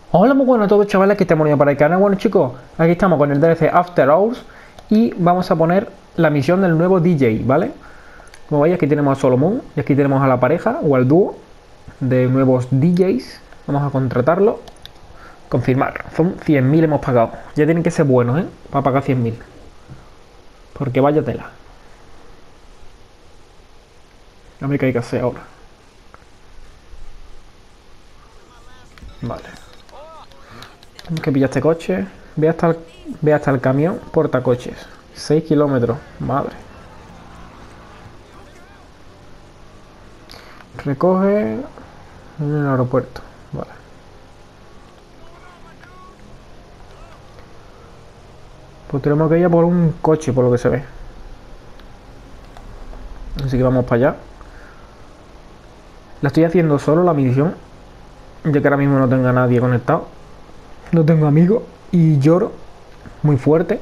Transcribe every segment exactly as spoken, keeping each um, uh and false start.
Hola, muy buenas a todos, chavales, que estamos unidos para el canal. Bueno, chicos, aquí estamos con el D L C After Hours y vamos a poner la misión del nuevo D J, ¿vale? Como veis, aquí tenemos a Solomon y aquí tenemos a la pareja o al dúo de nuevos D Js. Vamos a contratarlo. Confirmar. Son cien mil hemos pagado. Ya tienen que ser buenos, ¿eh? Para pagar cien mil. Porque vaya tela. A ver qué hay que hacer ahora. Vale. Tenemos que pillar este coche. Ve hasta el, ve hasta el camión portacoches. seis kilómetros. Madre. Recoge en el aeropuerto. Vale. Pues tenemos que ir a por un coche, por lo que se ve. Así que vamos para allá. La estoy haciendo solo la misión, ya que ahora mismo no tengo a nadie conectado. No tengo amigos y lloro muy fuerte.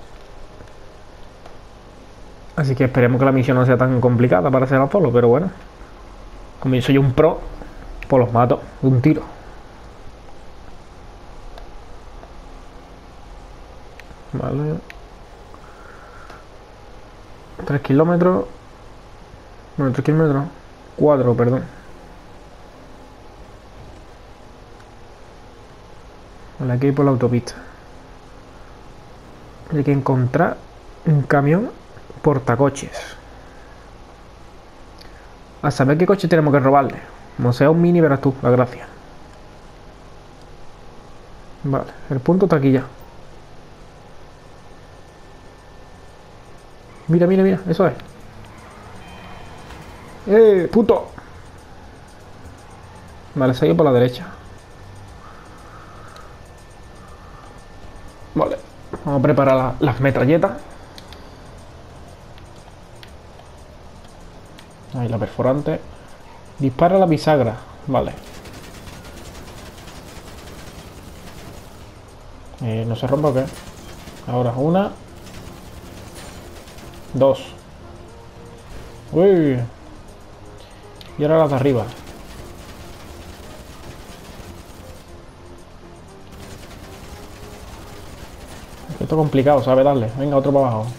Así que esperemos que la misión no sea tan complicada para hacerla solo, pero bueno. Como yo soy un pro, pues los mato de un tiro. Vale. Tres kilómetros. Bueno, tres kilómetros. Cuatro, perdón. Vale, aquí hay por la autopista. Hay que encontrar un camión portacoches. A saber qué coche tenemos que robarle. Como sea un mini, verás tú, la gracia. Vale, el punto está aquí ya. Mira, mira, mira, eso es. ¡Eh, puto! Vale, se ha ido por la derecha. Vale, vamos a preparar la, las metralletas. Ahí la perforante. Dispara la bisagra. Vale. Eh, ¿No se rompe o qué? Ahora, una. Dos. Uy. Y ahora las de arriba. Esto es complicado, ¿sabe? Darle. Venga, otro para abajo.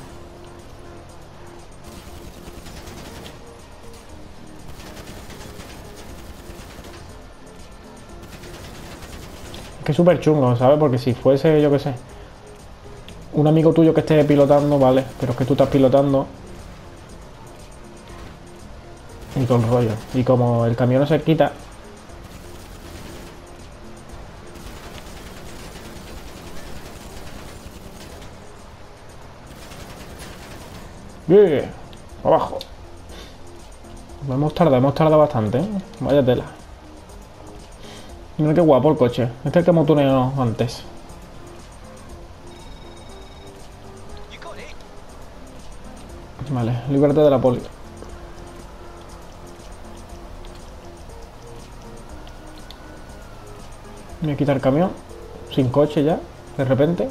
Es que es súper chungo, ¿sabes? Porque si fuese, yo qué sé, un amigo tuyo que esté pilotando, vale. Pero es que tú estás pilotando. Y todo el rollo. Y como el camión no se quita. Bien. Abajo. Hemos tardado, hemos tardado bastante, ¿eh? Vaya tela. Mira qué guapo el coche. Este es el que hemos tuneado antes. Vale, líbrate de la poli. Voy a quitar el camión. Sin coche ya, de repente.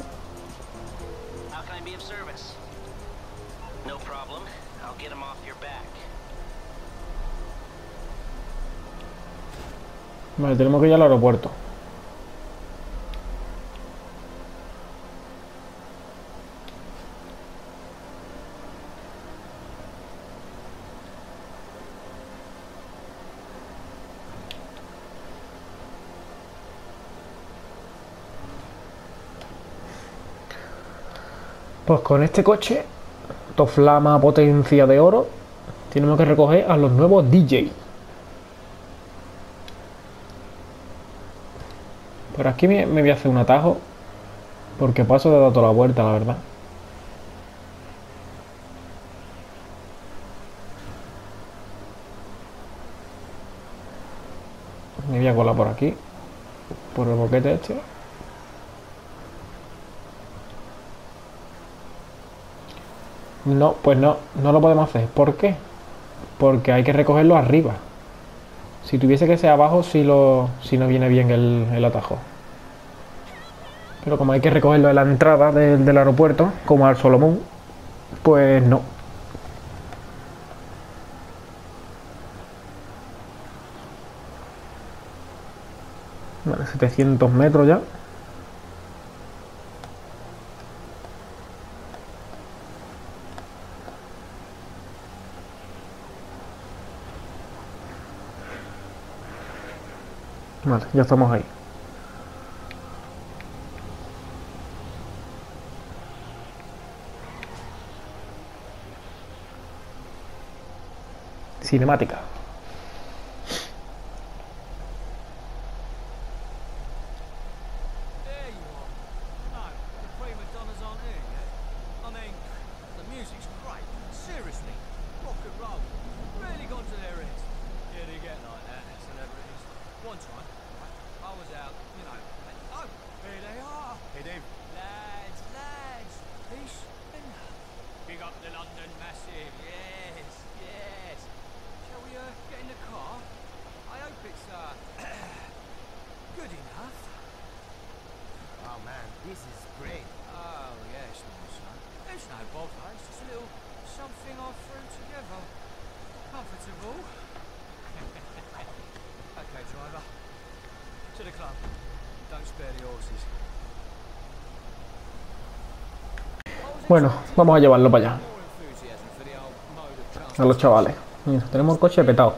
Vale, tenemos que ir al aeropuerto. Pues con este coche, Toflama potencia de oro, tenemos que recoger a los nuevos D J. Por aquí me, me voy a hacer un atajo, porque paso de dar toda la vuelta, la verdad. Me voy a colar por aquí, por el boquete este. No, pues no, no lo podemos hacer. ¿Por qué? Porque hay que recogerlo arriba. Si tuviese que ser abajo, sí, lo, sí nos viene bien el, el atajo. Pero como hay que recogerlo en la entrada de, del aeropuerto, como al Solomon, pues no. Vale, setecientos metros ya. Vale, ya estamos ahí. Cinemática. This is great. Oh, yes, my son. It's no bother. It's just a little something I threw together. Comfortable. Okay, driver. To the club. Don't spare the horses. Bueno, vamos a llevarlo para allá. A los chavales. Mira, tenemos el coche petado.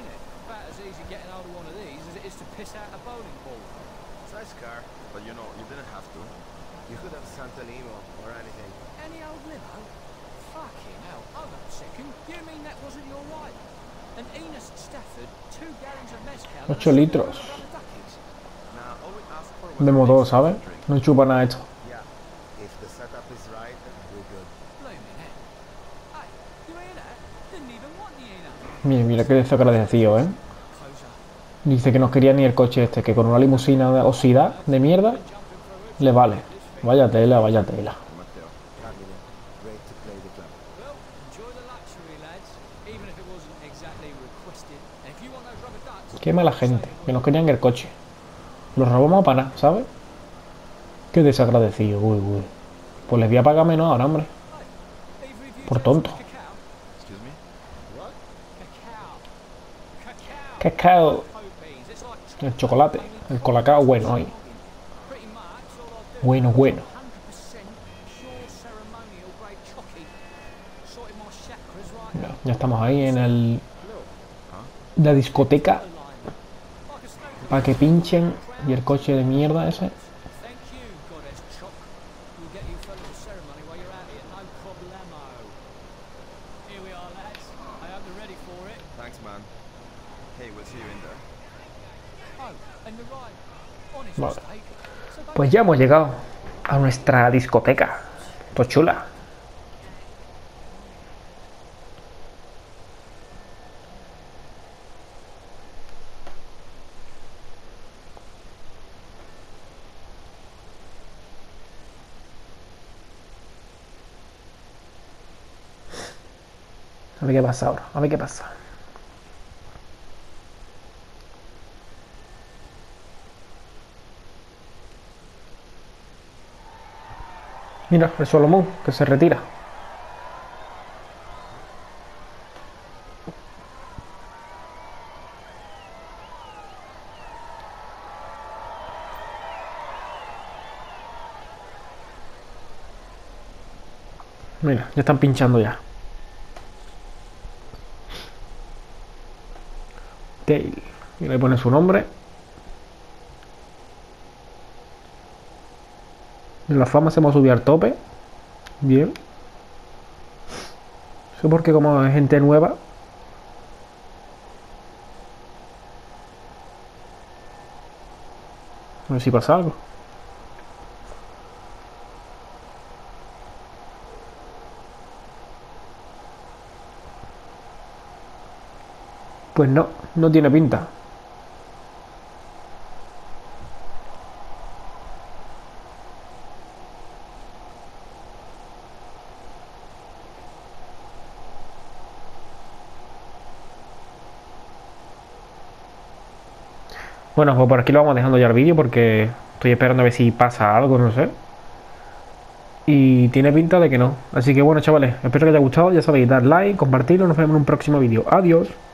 ocho litros. De motor, ¿sabes? No chupa nada esto. Mira, mira qué desagradecido, ¿eh? Dice que no quería ni el coche este, que con una limusina de oxidad de mierda le vale. Vaya tela, vaya tela. Qué mala gente, que no querían el coche. Los robamos para nada, ¿sabes? Qué desagradecido, uy, uy. Pues les voy a pagar menos ahora, hombre. Por tonto. Cacao. El chocolate. El colacao bueno ahí. Bueno, bueno. Ya, ya estamos ahí en el... la discoteca. Para que pinchen. Y el coche de mierda ese. Vale. Pues ya hemos llegado a nuestra discoteca. Todo chula. A ver qué pasa ahora. A ver qué pasa. Mira, el Solomon, que se retira. Mira, ya están pinchando ya. Dale. Y le pone su nombre. La fama se hemos subido al tope. Bien. Eso porque como es gente nueva. A ver si pasa algo. Pues no, no tiene pinta. Bueno, pues por aquí lo vamos dejando ya el vídeo porque estoy esperando a ver si pasa algo, no sé. Y tiene pinta de que no. Así que bueno, chavales, espero que os haya gustado. Ya sabéis, dar like, compartirlo. Nos vemos en un próximo vídeo. Adiós.